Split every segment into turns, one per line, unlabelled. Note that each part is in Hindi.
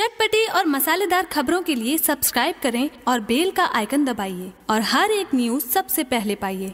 चटपटी और मसालेदार खबरों के लिए सब्सक्राइब करें और बेल का आइकन दबाइए और हर एक न्यूज़ सबसे पहले पाइए।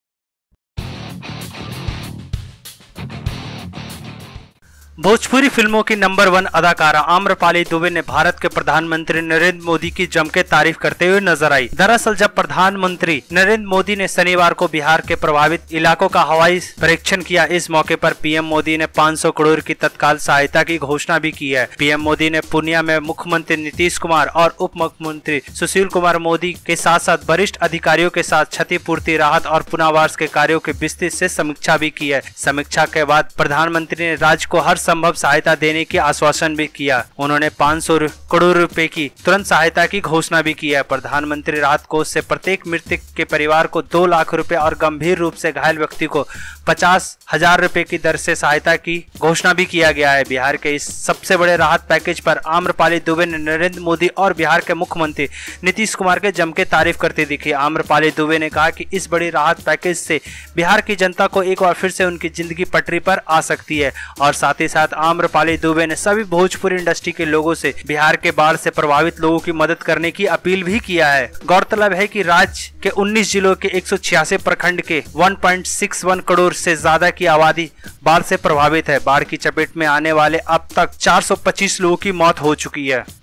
भोजपुरी फिल्मों की नंबर 1 अदाकारा आम्रपाली दुबे ने भारत के प्रधानमंत्री नरेंद्र मोदी की जमकर तारीफ करते हुए नजर आई। दरअसल जब प्रधानमंत्री नरेंद्र मोदी ने शनिवार को बिहार के प्रभावित इलाकों का हवाई परीक्षण किया, इस मौके पर पीएम मोदी ने 500 करोड़ की तत्काल सहायता की घोषणा भी की है। पीएम मोदी ने पूर्णिया में मुख्यमंत्री नीतीश कुमार और उप मुख्यमंत्री सुशील कुमार मोदी के साथ साथ वरिष्ठ अधिकारियों के साथ क्षतिपूर्ति, राहत और पुनर्वास के कार्यों की विस्तृत से समीक्षा भी की है। समीक्षा के बाद प्रधानमंत्री ने राज्य को हर संभव सहायता देने की आश्वासन भी किया। उन्होंने 500 करोड़ रुपए की तुरंत सहायता की घोषणा भी की है। प्रधानमंत्री राहत कोष से प्रत्येक मृतक के परिवार को 2 लाख रुपए और गंभीर रूप से घायल व्यक्ति को 50,000 रुपए की दर से सहायता की घोषणा भी किया गया है। बिहार के इस सबसे बड़े राहत पैकेज पर आम्रपाली दुबे ने नरेंद्र मोदी और बिहार के मुख्यमंत्री नीतीश कुमार के जमकर तारीफ करती दिखी। आम्रपाली दुबे ने कहा कि इस बड़ी राहत पैकेज से बिहार की जनता को एक बार फिर से उनकी जिंदगी पटरी पर आ सकती है और साथ ही साथ आम्रपाली दुबे ने सभी भोजपुरी इंडस्ट्री के लोगों से बिहार के बाढ़ से प्रभावित लोगों की मदद करने की अपील भी किया है। गौरतलब है कि राज्य के 19 जिलों के 186 प्रखंड के 1.61 करोड़ से ज्यादा की आबादी बाढ़ से प्रभावित है। बाढ़ की चपेट में आने वाले अब तक 425 लोगों की मौत हो चुकी है।